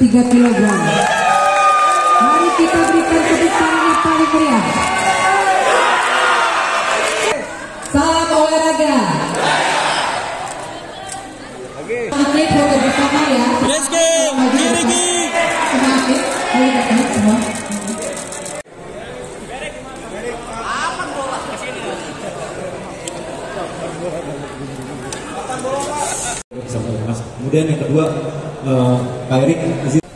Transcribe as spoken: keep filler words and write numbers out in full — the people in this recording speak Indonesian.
tiga kilogram. Mari kita berikan tepuk tangan yang paling meriah. Salam olahraga. Atlet foto bersama ya. Let's go, Kirigi. Semua atlet, boleh datang semua. Kemudian yang kedua, uh, Pak Erik izin.